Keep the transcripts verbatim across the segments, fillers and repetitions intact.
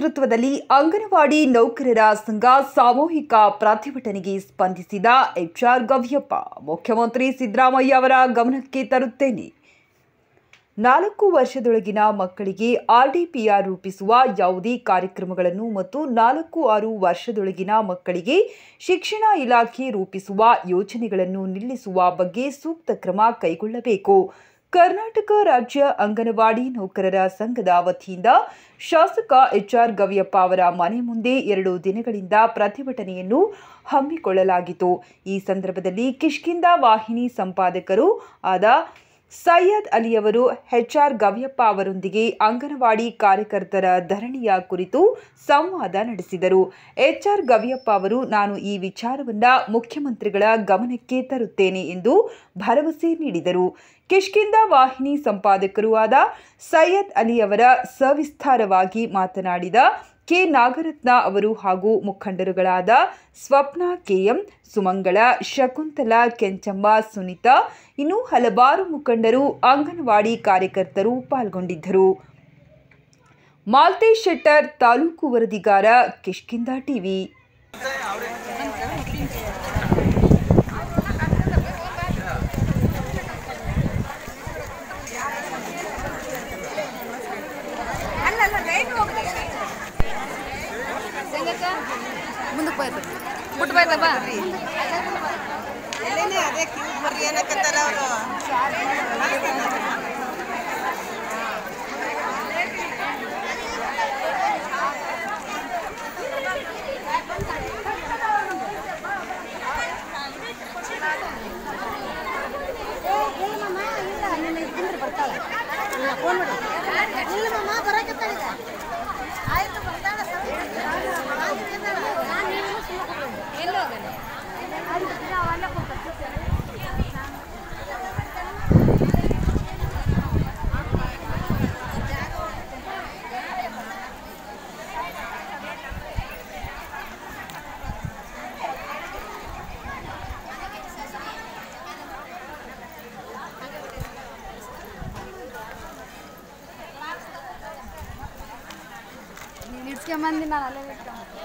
ನೇತೃತ್ವದಲ್ಲಿ ಅಂಗನವಾಡಿ ನೌಕರರ ಸಂಘ ಸಾಮೂಹಿಕ ಪ್ರತಿಭಟನೆಗೆ ಸ್ಪಂದಿಸಿದ ಎಚ್ಆರ್ ಗವಿಯಪ್ಪ. ಮುಖ್ಯಮಂತ್ರಿ ಸಿದ್ದರಾಮಯ್ಯ ಅವರ ಗಮನಕ್ಕೆ ತರುತ್ತೇನೆ. ನಾಲ್ಕು ವರ್ಷದೊಳಗಿನ ಮಕ್ಕಳಿಗೆ ಆರ್ಡಿಪಿಆರ್ ರೂಪಿಸುವ ಯಾವುದೇ ಕಾರ್ಯಕ್ರಮಗಳನ್ನು ಮತ್ತು ನಾಲ್ಕು ಆರು ವರ್ಷದೊಳಗಿನ ಮಕ್ಕಳಿಗೆ ಶಿಕ್ಷಣ ಇಲಾಖೆ ರೂಪಿಸುವ ಯೋಜನೆಗಳನ್ನು ನಿಲ್ಲಿಸುವ ಬಗ್ಗೆ ಸೂಕ್ತ ಕ್ರಮ ಕೈಗೊಳ್ಳಬೇಕು. ಕರ್ನಾಟಕ ರಾಜ್ಯ ಅಂಗನವಾಡಿ ನೌಕರರ ಸಂಘದ ವತಿಯಿಂದ ಶಾಸಕ ಎಚ್ಆರ್ ಗವಿಯಪ್ಪ ಅವರ ಮನೆ ಮುಂದೆ ಎರಡು ದಿನಗಳಿಂದ ಪ್ರತಿಭಟನೆಯನ್ನು ಹಮ್ಮಿಕೊಳ್ಳಲಾಗಿತ್ತು. ಈ ಸಂದರ್ಭದಲ್ಲಿ ಕಿಷ್ಕಿಂಧ ವಾಹಿನಿ ಸಂಪಾದಕರು ಆದ ಸೈಯದ್ ಅಲಿಯವರು ಎಚ್ಆರ್ ಗವಿಯಪ್ಪ ಅವರೊಂದಿಗೆ ಅಂಗನವಾಡಿ ಕಾರ್ಯಕರ್ತರ ಧರಣಿಯ ಕುರಿತು ಸಂವಾದ ನಡೆಸಿದರು. ಎಚ್ಆರ್ ಗವಿಯಪ್ಪ ಅವರು ನಾನು ಈ ವಿಚಾರವನ್ನ ಮುಖ್ಯಮಂತ್ರಿಗಳ ಗಮನಕ್ಕೆ ತರುತ್ತೇನೆ ಎಂದು ಭರವಸೆ ನೀಡಿದರು. ಕಿಷ್ಕಿಂಧ ವಾಹಿನಿ ಸಂಪಾದಕರು ಆದ ಸೈಯದ್ ಅಲಿಯವರ ಸವಿಸ್ತಾರವಾಗಿ ಮಾತನಾಡಿದ ಕೆ ನಾಗರತ್ನ ಅವರು ಹಾಗೂ ಮುಖಂಡರುಗಳಾದ ಸ್ವಪ್ನ ಕೆಎಂ, ಸುಮಂಗಳ, ಶಕುಂತಲಾ, ಕೆಂಚಮ್ಮ, ಸುನೀತಾ ಇನ್ನೂ ಹಲವಾರು ಮುಖಂಡರು ಅಂಗನವಾಡಿ ಕಾರ್ಯಕರ್ತರು ಪಾಲ್ಗೊಂಡಿದ್ದರು. ಮಾಲ್ತೇಶ್ ಶೆಟ್ಟರ್, ತಾಲೂಕು ವರದಿಗಾರ, ಕಿಷ್ಕಿಂಧ ಟಿವಿ. ಮುಂದಕ್ಕೆ ಹೋಯ್ತು ಬಿಟ್ಟು ಬೈತಪ್ಪ ಎಲ್ಲೇನೆ ಅದೇ ಕ್ಯೂ ಬರ್ರಿ ಏನಕ್ಕಂತಾರ ಅವರು. ಬರ್ತಾಳೆ ಫೋನ್ ಮಾಡಿ ಇಲ್ಲ ಮಮ್ಮ ಬರಕತ್ತಾಳ ಆಯ್ತು ಬರ್ತಾಳ ಮಂದಿ ನಾನು ಅಲ್ಲೇ ಬಿಟ್ಟು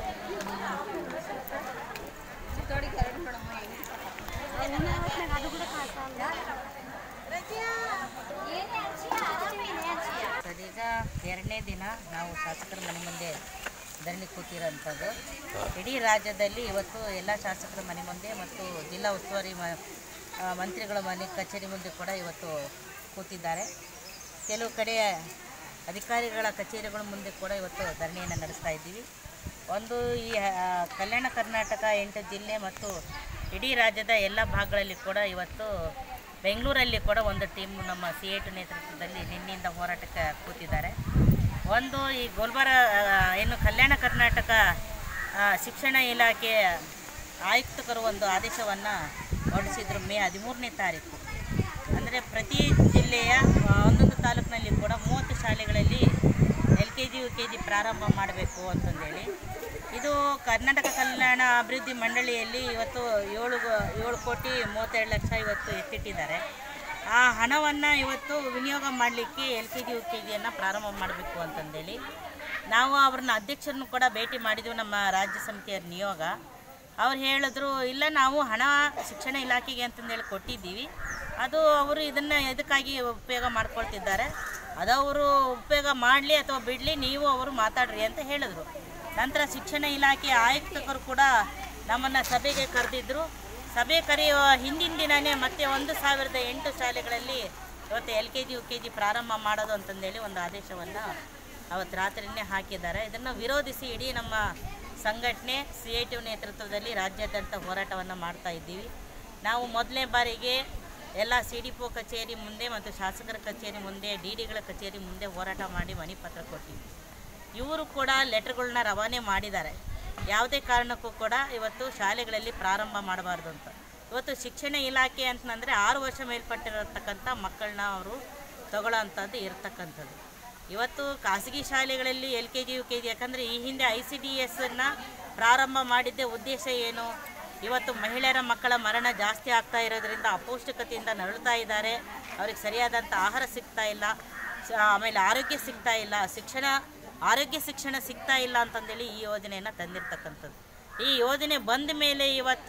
ಈಗ ಎರಡನೇ ದಿನ ನಾವು ಶಾಸಕರ ಮನೆ ಮುಂದೆ ಧರಣಿ ಕೂತಿರೋಂಥದ್ದು. ಇಡೀ ರಾಜ್ಯದಲ್ಲಿ ಇವತ್ತು ಎಲ್ಲ ಶಾಸಕರ ಮನೆ ಮುಂದೆ ಮತ್ತು ಜಿಲ್ಲಾ ಉಸ್ತುವಾರಿ ಮಂತ್ರಿಗಳ ಮನೆ ಕಚೇರಿ ಮುಂದೆ ಕೂಡ ಇವತ್ತು ಕೂತಿದ್ದಾರೆ. ಕೆಲವು ಕಡೆ ಅಧಿಕಾರಿಗಳ ಕಚೇರಿಗಳ ಮುಂದೆ ಕೂಡ ಇವತ್ತು ಧರಣಿಯನ್ನು ನಡೆಸ್ತಾ ಇದ್ದೀವಿ. ಒಂದು ಈ ಕಲ್ಯಾಣ ಕರ್ನಾಟಕ ಎಂಟು ಜಿಲ್ಲೆ ಮತ್ತು ಇಡೀ ರಾಜ್ಯದ ಎಲ್ಲ ಭಾಗಗಳಲ್ಲಿ ಕೂಡ ಇವತ್ತು ಬೆಂಗಳೂರಲ್ಲಿ ಕೂಡ ಒಂದು ಟೀಮ್ ನಮ್ಮ ಸಿ ಎ ಟು ನೇತೃತ್ವದಲ್ಲಿ ನಿನ್ನೆಯಿಂದ ಹೋರಾಟಕ್ಕೆ ಕೂತಿದ್ದಾರೆ. ಒಂದು ಈ ಗೋಲ್ಬಾರ ಏನು ಕಲ್ಯಾಣ ಕರ್ನಾಟಕ ಶಿಕ್ಷಣ ಇಲಾಖೆ ಆಯುಕ್ತರು ಒಂದು ಆದೇಶವನ್ನು ಹೊರಡಿಸಿದ್ರು ಮೇ ಹದಿಮೂರನೇ ತಾರೀಕು. ಅಂದರೆ ಪ್ರತಿ ಜಿಲ್ಲೆಯ ಒಂದೊಂದು ತಾಲೂಕಿನಲ್ಲಿ ಕೂಡ ಮೂವತ್ತು ಶಾಲೆಗಳಲ್ಲಿ L K G U K G ಪ್ರಾರಂಭ ಮಾಡಬೇಕು ಅಂತಂದೇಳಿ ಇದು ಕರ್ನಾಟಕ ಕಲ್ಯಾಣ ಅಭಿವೃದ್ಧಿ ಮಂಡಳಿಯಲ್ಲಿ ಇವತ್ತು ಏಳು ಏಳು ಕೋಟಿ ಮೂವತ್ತೆರಡು ಲಕ್ಷ ಇವತ್ತು ಎತ್ತಿಟ್ಟಿದ್ದಾರೆ. ಆ ಹಣವನ್ನು ಇವತ್ತು ವಿನಿಯೋಗ ಮಾಡಲಿಕ್ಕೆ L K G U K ಜಿಯನ್ನು ಪ್ರಾರಂಭ ಮಾಡಬೇಕು ಅಂತಂದೇಳಿ ನಾವು ಅವ್ರನ್ನ ಅಧ್ಯಕ್ಷರನ್ನು ಕೂಡ ಭೇಟಿ ಮಾಡಿದ್ವಿ, ನಮ್ಮ ರಾಜ್ಯ ಸಮಿತಿಯ ನಿಯೋಗ. ಅವ್ರು ಹೇಳಿದ್ರು ಇಲ್ಲ ನಾವು ಹಣ ಶಿಕ್ಷಣ ಇಲಾಖೆಗೆ ಅಂತಂದೇಳಿ ಕೊಟ್ಟಿದ್ದೀವಿ, ಅದು ಅವರು ಇದನ್ನು ಇದಕ್ಕಾಗಿ ಉಪಯೋಗ ಮಾಡ್ಕೊಳ್ತಿದ್ದಾರೆ, ಅದು ಅವರು ಉಪಯೋಗ ಮಾಡಲಿ ಅಥವಾ ಬಿಡಲಿ ನೀವು ಅವರು ಮಾತಾಡ್ರಿ ಅಂತ ಹೇಳಿದ್ರು. ನಂತರ ಶಿಕ್ಷಣ ಇಲಾಖೆ ಆಯುಕ್ತರು ಕೂಡ ನಮ್ಮನ್ನು ಸಭೆಗೆ ಕರೆದಿದ್ದರು. ಸಭೆ ಕರೆಯುವ ಹಿಂದಿನ ದಿನವೇ ಮತ್ತೆ ಒಂದು ಸಾವಿರದ ಎಂಟು ಶಾಲೆಗಳಲ್ಲಿ ಇವತ್ತು L K G U K G ಪ್ರಾರಂಭ ಮಾಡೋದು ಅಂತಂದೇಳಿ ಒಂದು ಆದೇಶವನ್ನು ಅವತ್ತು ರಾತ್ರಿಯೇ ಹಾಕಿದ್ದಾರೆ. ಇದನ್ನು ವಿರೋಧಿಸಿ ಇಡೀ ನಮ್ಮ ಸಂಘಟನೆ ಸಿ ಐ ಟಿ ನೇತೃತ್ವದಲ್ಲಿ ರಾಜ್ಯಾದ್ಯಂತ ಹೋರಾಟವನ್ನು ಮಾಡ್ತಾ ಇದ್ದೀವಿ. ನಾವು ಮೊದಲನೇ ಬಾರಿಗೆ ಎಲ್ಲ ಸಿ ಡಿ ಪಿ ಒ ಕಚೇರಿ ಮುಂದೆ ಮತ್ತು ಶಾಸಕರ ಕಚೇರಿ ಮುಂದೆ ಡಿ ಡಿಗಳ ಕಚೇರಿ ಮುಂದೆ ಹೋರಾಟ ಮಾಡಿ ಮನವಿ ಪತ್ರ ಕೊಟ್ಟಿವಿ. ಇವರು ಕೂಡ ಲೆಟರ್ಗಳನ್ನ ರವಾನೆ ಮಾಡಿದ್ದಾರೆ. ಯಾವುದೇ ಕಾರಣಕ್ಕೂ ಕೂಡ ಇವತ್ತು ಶಾಲೆಗಳಲ್ಲಿ ಪ್ರಾರಂಭ ಮಾಡಬಾರ್ದು ಅಂತ. ಇವತ್ತು ಶಿಕ್ಷಣ ಇಲಾಖೆ ಅಂತಂದರೆ ಆರು ವರ್ಷ ಮೇಲ್ಪಟ್ಟಿರತಕ್ಕಂಥ ಮಕ್ಕಳನ್ನ ಅವರು ತಗೊಳ್ಳೋ ಅಂಥದ್ದು ಇರತಕ್ಕಂಥದ್ದು. ಇವತ್ತು ಖಾಸಗಿ ಶಾಲೆಗಳಲ್ಲಿ L K G U K G ಯಾಕಂದರೆ ಈ ಹಿಂದೆ ಐ ಸಿ ಡಿ ಎಸ್ಸನ್ನು ಪ್ರಾರಂಭ ಮಾಡಿದ್ದೇ ಉದ್ದೇಶ ಏನು, ಇವತ್ತು ಮಹಿಳೆಯರ ಮಕ್ಕಳ ಮರಣ ಜಾಸ್ತಿ ಆಗ್ತಾ ಇರೋದ್ರಿಂದ ಅಪೌಷ್ಟಿಕತೆಯಿಂದ ನರಳುತ್ತಾ ಇದ್ದಾರೆ, ಅವ್ರಿಗೆ ಸರಿಯಾದಂಥ ಆಹಾರ ಸಿಗ್ತಾ ಇಲ್ಲ, ಆಮೇಲೆ ಆರೋಗ್ಯ ಸಿಗ್ತಾ ಇಲ್ಲ, ಶಿಕ್ಷಣ ಆರೋಗ್ಯ ಶಿಕ್ಷಣ ಸಿಗ್ತಾ ಇಲ್ಲ ಅಂತಂದೇಳಿ ಈ ಯೋಜನೆಯನ್ನು ತಂದಿರ್ತಕ್ಕಂಥದ್ದು. ಈ ಯೋಜನೆ ಬಂದ ಮೇಲೆ ಇವತ್ತು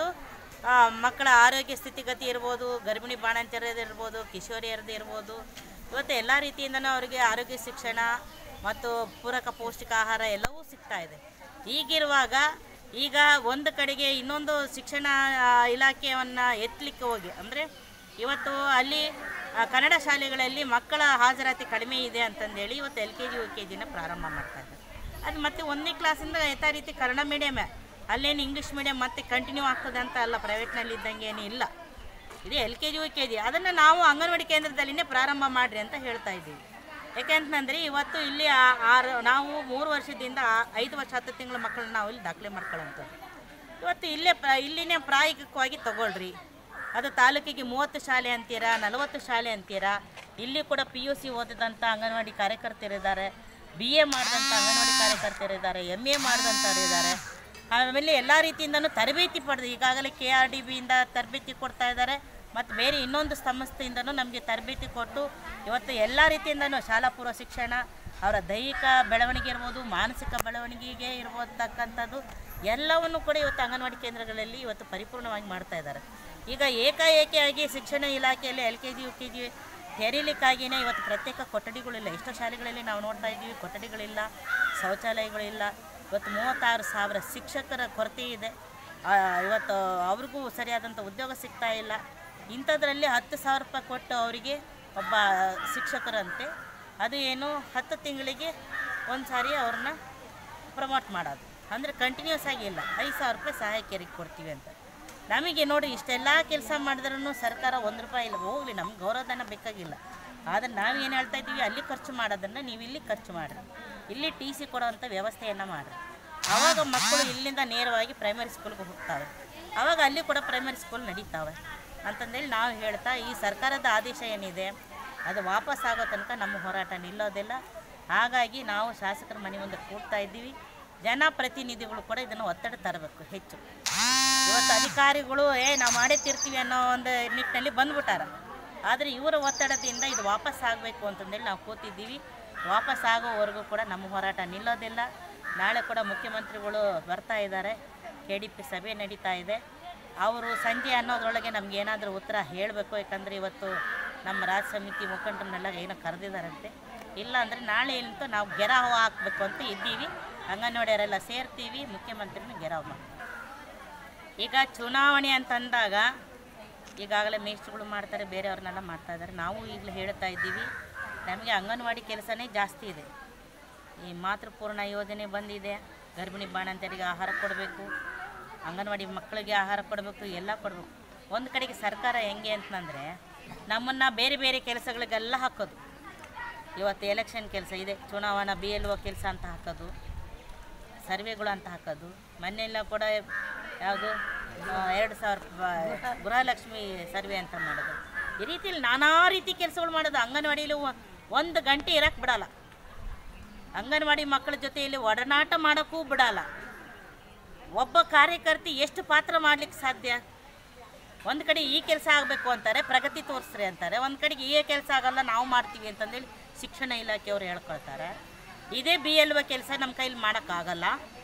ಮಕ್ಕಳ ಆರೋಗ್ಯ ಸ್ಥಿತಿಗತಿ ಇರ್ಬೋದು, ಗರ್ಭಿಣಿ ಬಾಣಂತಿಯರದ್ದು ಇರ್ಬೋದು, ಕಿಶೋರಿಯರದ್ದು ಇರ್ಬೋದು, ಇವತ್ತು ಎಲ್ಲ ರೀತಿಯಿಂದನೂ ಅವರಿಗೆ ಆರೋಗ್ಯ ಶಿಕ್ಷಣ ಮತ್ತು ಪೂರಕ ಪೌಷ್ಟಿಕ ಆಹಾರ ಎಲ್ಲವೂ ಸಿಗ್ತಾ ಇದೆ. ಹೀಗಿರುವಾಗ ಈಗ ಒಂದು ಕಡೆಗೆ ಇನ್ನೊಂದು ಶಿಕ್ಷಣ ಇಲಾಖೆಯನ್ನು ಎತ್ತಲಿಕ್ಕೆ ಹೋಗಿ ಅಂದರೆ ಇವತ್ತು ಅಲ್ಲಿ ಕನ್ನಡ ಶಾಲೆಗಳಲ್ಲಿ ಮಕ್ಕಳ ಹಾಜರಾತಿ ಕಡಿಮೆ ಇದೆ ಅಂತಂದೇಳಿ ಇವತ್ತು L K G U K ಜಿನ ಪ್ರಾರಂಭ ಮಾಡ್ತಾಯಿದ್ದಾರೆ. ಅದು ಮತ್ತು ಒಂದನೇ ಕ್ಲಾಸಿಂದ ಯಥಾ ರೀತಿ ಕನ್ನಡ ಮೀಡಿಯಮೇ, ಅಲ್ಲೇನು ಇಂಗ್ಲೀಷ್ ಮೀಡಿಯಮ್ ಮತ್ತೆ ಕಂಟಿನ್ಯೂ ಆಗ್ತದೆ ಅಂತ ಅಲ್ಲ, ಪ್ರೈವೇಟ್ನಲ್ಲಿ ಇದ್ದಂಗೆ ಏನೂ ಇಲ್ಲ. ಇದು L K G U K G ಅದನ್ನು ನಾವು ಅಂಗನವಾಡಿ ಕೇಂದ್ರದಲ್ಲಿನೇ ಪ್ರಾರಂಭ ಮಾಡಿರಿ ಅಂತ ಹೇಳ್ತಾ ಇದ್ದೀವಿ. ಯಾಕೆಂತಂದರೆ ಇವತ್ತು ಇಲ್ಲಿ ಆರು ನಾವು ಮೂರು ವರ್ಷದಿಂದ ಐದು ವರ್ಷ ಹತ್ತು ತಿಂಗಳ ಮಕ್ಕಳನ್ನ ನಾವು ಇಲ್ಲಿ ದಾಖಲೆ ಮಾಡ್ಕೊಳ್ಳೋಂಥದ್ದು. ಇವತ್ತು ಇಲ್ಲೇ ಪ್ರ ಇಲ್ಲಿನೇ ಪ್ರಾಯೋಗಿಕವಾಗಿ ತಗೊಳ್ರಿ. ಅದು ತಾಲೂಕಿಗೆ ಮೂವತ್ತು ಶಾಲೆ ಅಂತೀರಾ, ನಲವತ್ತು ಶಾಲೆ ಅಂತೀರಾ. ಇಲ್ಲಿ ಕೂಡ ಪಿ ಯು ಸಿ ಓದಿದಂಥ ಅಂಗನವಾಡಿ ಕಾರ್ಯಕರ್ತರಿದ್ದಾರೆ, ಬಿ ಎ ಮಾಡಿದಂಥ ಅಂಗನವಾಡಿ ಕಾರ್ಯಕರ್ತರಿದ್ದಾರೆ, ಎಮ್ ಎ ಮಾಡಿದಂಥವ್ರು ಇದ್ದಾರೆ. ಆಮೇಲೆ ಎಲ್ಲ ರೀತಿಯಿಂದನೂ ತರಬೇತಿ ಪಡೆದು ಈಗಾಗಲೇ ಕೆ ಆರ್ ಡಿ ಬಿಯಿಂದ ತರಬೇತಿ ಕೊಡ್ತಾ ಇದ್ದಾರೆ ಮತ್ತು ಬೇರೆ ಇನ್ನೊಂದು ಸಂಸ್ಥೆಯಿಂದನೂ ನಮಗೆ ತರಬೇತಿ ಕೊಟ್ಟು ಇವತ್ತು ಎಲ್ಲ ರೀತಿಯಿಂದನೂ ಶಾಲಾ ಪೂರ್ವ ಶಿಕ್ಷಣ, ಅವರ ದೈಹಿಕ ಬೆಳವಣಿಗೆ ಇರ್ಬೋದು, ಮಾನಸಿಕ ಬೆಳವಣಿಗೆಗೆ ಇರ್ಬೋದಕ್ಕಂಥದ್ದು ಎಲ್ಲವನ್ನು ಕೂಡ ಇವತ್ತು ಅಂಗನವಾಡಿ ಕೇಂದ್ರಗಳಲ್ಲಿ ಇವತ್ತು ಪರಿಪೂರ್ಣವಾಗಿ ಮಾಡ್ತಾ ಇದ್ದಾರೆ. ಈಗ ಏಕಾಏಕಿಯಾಗಿ ಶಿಕ್ಷಣ ಇಲಾಖೆಯಲ್ಲಿ L K G U K G ತೆರೀಲಿಕ್ಕಾಗಿಯೇ ಇವತ್ತು ಪ್ರತ್ಯೇಕ ಕೊಠಡಿಗಳಿಲ್ಲ. ಎಷ್ಟೋ ಶಾಲೆಗಳಲ್ಲಿ ನಾವು ನೋಡ್ತಾ ಇದ್ದೀವಿ, ಕೊಠಡಿಗಳಿಲ್ಲ, ಶೌಚಾಲಯಗಳಿಲ್ಲ. ಇವತ್ತು ಮೂವತ್ತಾರು ಸಾವಿರ ಶಿಕ್ಷಕರ ಕೊರತೆ ಇದೆ. ಇವತ್ತು ಅವ್ರಿಗೂ ಸರಿಯಾದಂಥ ಉದ್ಯೋಗ ಸಿಗ್ತಾ ಇಲ್ಲ. ಇಂಥದ್ರಲ್ಲಿ ಹತ್ತು ಸಾವಿರ ರೂಪಾಯಿ ಕೊಟ್ಟು ಅವರಿಗೆ ಒಬ್ಬ ಶಿಕ್ಷಕರಂತೆ ಅದು ಏನು ಹತ್ತು ತಿಂಗಳಿಗೆ ಒಂದು ಸಾರಿ ಅವ್ರನ್ನ ಪ್ರಮೋಟ್ ಮಾಡೋದು, ಅಂದರೆ ಕಂಟಿನ್ಯೂಸ್ ಆಗಿ ಇಲ್ಲ, ಐದು ಸಾವಿರ ರೂಪಾಯಿ ಸಹಾಯಕಿಯರಿಗೆ ಕೊಡ್ತೀವಿ ಅಂತ. ನಮಗೆ ನೋಡಿ ಇಷ್ಟೆಲ್ಲ ಕೆಲಸ ಮಾಡಿದ್ರೂ ಸರ್ಕಾರ ಒಂದು ರೂಪಾಯಿ ಇಲ್ಲ, ಹೋಗಲಿ ನಮ್ಗೆ ಗೌರವಧನ ಬೇಕಾಗಿಲ್ಲ. ಆದರೆ ನಾವೇನು ಹೇಳ್ತಾ ಇದ್ದೀವಿ, ಅಲ್ಲಿ ಖರ್ಚು ಮಾಡೋದನ್ನು ನೀವು ಇಲ್ಲಿ ಖರ್ಚು ಮಾಡಿರಿ, ಇಲ್ಲಿ ಟಿ ಸಿ ಕೊಡೋವಂಥ ವ್ಯವಸ್ಥೆಯನ್ನು ಮಾಡಿರಿ. ಆವಾಗ ಮಕ್ಕಳು ಇಲ್ಲಿಂದ ನೇರವಾಗಿ ಪ್ರೈಮರಿ ಸ್ಕೂಲ್ಗೆ ಹೋಗ್ತಾವೆ, ಆವಾಗ ಅಲ್ಲಿ ಕೂಡ ಪ್ರೈಮರಿ ಸ್ಕೂಲ್ ನಡೀತಾವೆ ಅಂತಂದೇಳಿ ನಾವು ಹೇಳ್ತಾ ಈ ಸರ್ಕಾರದ ಆದೇಶ ಏನಿದೆ ಅದು ವಾಪಸ್ ಆಗೋ ತನಕ ನಮ್ಮ ಹೋರಾಟ ನಿಲ್ಲೋದಿಲ್ಲ. ಹಾಗಾಗಿ ನಾವು ಶಾಸಕರ ಮನೆ ಮುಂದೆ ಕೂಡ್ತಾ ಇದ್ದೀವಿ. ಜನಪ್ರತಿನಿಧಿಗಳು ಕೂಡ ಇದನ್ನು ಒತ್ತಡ ತರಬೇಕು ಹೆಚ್ಚು. ಇವತ್ತು ಅಧಿಕಾರಿಗಳು ಏ ನಾವು ಮಾಡೇ ತಿರ್ತೀವಿ ಅನ್ನೋ ಒಂದು ನಿಟ್ಟಿನಲ್ಲಿ ಬಂದ್ಬಿಟ್ಟಾರ. ಆದರೆ ಇವರ ಒತ್ತಡದಿಂದ ಇದು ವಾಪಸ್ ಆಗಬೇಕು ಅಂತಂದೇಳಿ ನಾವು ಕೂತಿದ್ದೀವಿ. ವಾಪಸ್ ಆಗೋವರೆಗೂ ಕೂಡ ನಮ್ಮ ಹೋರಾಟ ನಿಲ್ಲೋದಿಲ್ಲ. ನಾಳೆ ಕೂಡ ಮುಖ್ಯಮಂತ್ರಿಗಳು ಬರ್ತಾ ಇದ್ದಾರೆ, ಕೆ ಡಿ ಪಿ ಸಭೆ ನಡೀತಾ ಇದೆ. ಅವರು ಸಂಜೆ ಅನ್ನೋದ್ರೊಳಗೆ ನಮ್ಗೆ ಏನಾದರೂ ಉತ್ತರ ಹೇಳಬೇಕು. ಯಾಕಂದರೆ ಇವತ್ತು ನಮ್ಮ ರಾಜ್ಯ ಸಮಿತಿ ಮುಖಂಡರನ್ನೆಲ್ಲ ಏನೋ ಕರೆದಿದ್ದಾರಂತೆ. ಇಲ್ಲ ಅಂದರೆ ನಾಳೆ ಏನಂತ ನಾವು ಗೆರಾವ್ ಹಾಕಬೇಕು ಅಂತ ಇದ್ದೀವಿ. ಅಂಗನವಾಡಿಯವರೆಲ್ಲ ಸೇರ್ತೀವಿ, ಮುಖ್ಯಮಂತ್ರಿನ ಗೆರಾವ್ ಮಾಡ್ತೀವಿ. ಈಗ ಚುನಾವಣೆ ಅಂತಂದಾಗ ಈಗಾಗಲೇ ಮೇಸ್ಟ್ರುಗಳು ಮಾಡ್ತಾರೆ, ಬೇರೆಯವ್ರನ್ನೆಲ್ಲ ಮಾಡ್ತಾ ಇದ್ದಾರೆ. ನಾವು ಈಗಲೇ ಹೇಳ್ತಾ ಇದ್ದೀವಿ, ನಮಗೆ ಅಂಗನವಾಡಿ ಕೆಲಸನೇ ಜಾಸ್ತಿ ಇದೆ. ಈ ಮಾತೃಪೂರ್ಣ ಯೋಜನೆ ಬಂದಿದೆ, ಗರ್ಭಿಣಿ ಬಾಣಂತಿಯರಿಗೆ ಆಹಾರ ಕೊಡಬೇಕು, ಅಂಗನವಾಡಿ ಮಕ್ಕಳಿಗೆ ಆಹಾರ ಕೊಡಬೇಕು, ಎಲ್ಲ ಕೊಡಬೇಕು. ಒಂದು ಕಡೆಗೆ ಸರ್ಕಾರ ಹೆಂಗೆ ಅಂತಂದರೆ ನಮ್ಮನ್ನು ಬೇರೆ ಬೇರೆ ಕೆಲಸಗಳಿಗೆಲ್ಲ ಹಾಕೋದು. ಇವತ್ತು ಎಲೆಕ್ಷನ್ ಕೆಲಸ ಇದೆ, ಚುನಾವಣಾ ಬಿ ಎಲ್ ಒ ಕೆಲಸ ಅಂತ ಹಾಕೋದು, ಸರ್ವೆಗಳು ಅಂತ ಹಾಕೋದು. ಮೊನ್ನೆಲ್ಲ ಕೂಡ ಯಾವುದು ಎರಡು ಸಾವಿರ ಗೃಹಲಕ್ಷ್ಮಿ ಸರ್ವೆ ಅಂತ ಮಾಡೋದು. ಈ ರೀತಿಯಲ್ಲಿ ನಾನಾ ರೀತಿ ಕೆಲಸಗಳು ಮಾಡೋದು. ಅಂಗನವಾಡಿಯಲ್ಲಿ ಒಂದು ಗಂಟೆ ಇರೋಕ್ಕೆ ಬಿಡಲ್ಲ, ಅಂಗನವಾಡಿ ಮಕ್ಕಳ ಜೊತೆಯಲ್ಲಿ ಒಡನಾಟ ಮಾಡೋಕ್ಕೂ ಬಿಡಲ್ಲ. ಒಬ್ಬ ಕಾರ್ಯಕರ್ತಿ ಎಷ್ಟು ಪಾತ್ರ ಮಾಡಲಿಕ್ಕೆ ಸಾಧ್ಯ? ಒಂದು ಕಡೆ ಈ ಕೆಲಸ ಆಗಬೇಕು ಅಂತಾರೆ, ಪ್ರಗತಿ ತೋರಿಸ್ರಿ ಅಂತಾರೆ. ಒಂದು ಕಡೆಗೆ ಈ ಕೆಲಸ ಆಗಲ್ಲ, ನಾವು ಮಾಡ್ತೀವಿ ಅಂತಂದೇಳಿ ಶಿಕ್ಷಣ ಇಲಾಖೆಯವರು ಹೇಳ್ಕೊಳ್ತಾರೆ. ಇದೇ ಬಿ ಎಲ್ ಒ ಕೆಲಸ ನಮ್ಮ ಕೈಲಿ ಮಾಡೋಕ್ಕಾಗಲ್ಲ.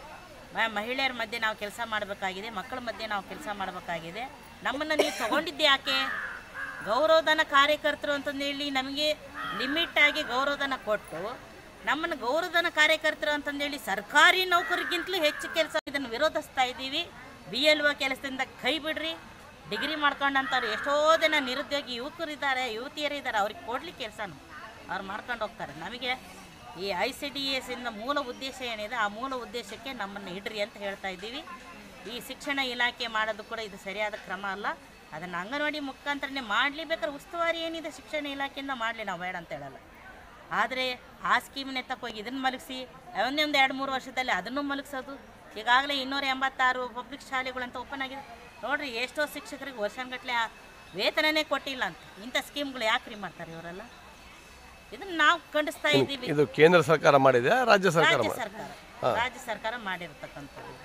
ಮಹಿಳೆಯರ ಮಧ್ಯೆ ನಾವು ಕೆಲಸ ಮಾಡಬೇಕಾಗಿದೆ, ಮಕ್ಕಳ ಮಧ್ಯೆ ನಾವು ಕೆಲಸ ಮಾಡಬೇಕಾಗಿದೆ. ನಮ್ಮನ್ನು ನೀವು ತೊಗೊಂಡಿದ್ದೆ ಯಾಕೆ? ಗೌರವಧನ ಕಾರ್ಯಕರ್ತರು ಅಂತಂದೇಳಿ ನಮಗೆ ಲಿಮಿಟಾಗಿ ಗೌರವಧನ ಕೊಟ್ಟು ನಮ್ಮನ್ನು ಗೌರವಧನ ಕಾರ್ಯಕರ್ತರು ಅಂತಂದೇಳಿ ಸರ್ಕಾರಿ ನೌಕರಿಗಿಂತಲೂ ಹೆಚ್ಚು ಕೆಲಸ ಇದನ್ನು ವಿರೋಧಿಸ್ತಾ ಇದ್ದೀವಿ. ಬಿ ಎಲ್ ಒ ಕೆಲಸದಿಂದ ಕೈ ಬಿಡ್ರಿ. ಡಿಗ್ರಿ ಮಾಡ್ಕೊಂಡಂಥವ್ರು ಎಷ್ಟೋ ಜನ ನಿರುದ್ಯೋಗಿ ಯುವಕರಿದ್ದಾರೆ, ಯುವತಿಯರಿದ್ದಾರೆ, ಅವ್ರಿಗೆ ಕೊಡ್ಲಿಕ್ಕೆ ಕೆಲಸನೂ ಅವ್ರು ಮಾಡ್ಕೊಂಡು ಹೋಗ್ತಾರೆ. ನಮಗೆ ಈ ಐ ಸಿ ಡಿ ಎಸ್ ಇಂದ ಮೂಲ ಉದ್ದೇಶ ಏನಿದೆ ಆ ಮೂಲ ಉದ್ದೇಶಕ್ಕೆ ನಮ್ಮನ್ನು ಇಡ್ರಿ ಅಂತ ಹೇಳ್ತಾ ಇದ್ದೀವಿ. ಈ ಶಿಕ್ಷಣ ಇಲಾಖೆ ಮಾಡೋದು ಕೂಡ ಇದು ಸರಿಯಾದ ಕ್ರಮ ಅಲ್ಲ. ಅದನ್ನು ಅಂಗನವಾಡಿ ಮುಖಾಂತರನೇ ಮಾಡಲಿ. ಬೇಕಾದ್ರೆ ಉಸ್ತುವಾರಿ ಏನಿದೆ ಶಿಕ್ಷಣ ಇಲಾಖೆಯಿಂದ ಮಾಡಲಿ, ನಾವು ಬೇಡ ಅಂತ ಹೇಳಲ್ಲ. ಆದರೆ ಆ ಸ್ಕೀಮ್ನ ಎತ್ತಕ್ಕೋಗಿ ಇದನ್ನು ಮಲಗಿಸಿ ಒಂದೇ ಒಂದು ಎರಡು ಮೂರು ವರ್ಷದಲ್ಲಿ ಅದನ್ನು ಮಲಗಿಸೋದು. ಈಗಾಗಲೇ ಇನ್ನೂರ ಎಂಬತ್ತಾರು ಪಬ್ಲಿಕ್ ಶಾಲೆಗಳಂತ ಓಪನ್ ಆಗಿದೆ. ನೋಡಿರಿ, ಎಷ್ಟೋ ಶಿಕ್ಷಕರಿಗೆ ವರ್ಷಗಟ್ಟಲೆ ವೇತನನೇ ಕೊಟ್ಟಿಲ್ಲ ಅಂತ. ಇಂಥ ಸ್ಕೀಮ್ಗಳು ಯಾಕ್ರಿ ಮಾಡ್ತಾರೆ ಇವರೆಲ್ಲ? ಇದನ್ನು ನಾವು ಖಂಡಿಸ್ತಾ ಇದ್ದೀವಿ. ಇದು ಕೇಂದ್ರ ಸರ್ಕಾರ ಮಾಡಿದೆ, ರಾಜ್ಯ ಸರ್ಕಾರ ರಾಜ್ಯ ಸರ್ಕಾರ ರಾಜ್ಯ ಸರ್ಕಾರ ಮಾಡಿರ್ತಕ್ಕಂಥದ್ದು.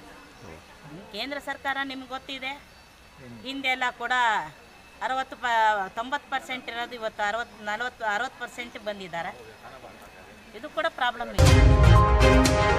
ಕೇಂದ್ರ ಸರ್ಕಾರ ನಿಮ್ಗೆ ಗೊತ್ತಿದೆ, ಹಿಂದೆಲ್ಲ ಕೂಡ ಅರವತ್ತು ಪ ತೊಂಬತ್ತು ಪರ್ಸೆಂಟ್ ಇರೋದು ಇವತ್ತು ಅರವತ್ತು ನಲವತ್ತು ಅರವತ್ತು ಪರ್ಸೆಂಟ್ ಬಂದಿದ್ದಾರೆ. ಇದು ಕೂಡ ಪ್ರಾಬ್ಲಮ್ ಇದೆ.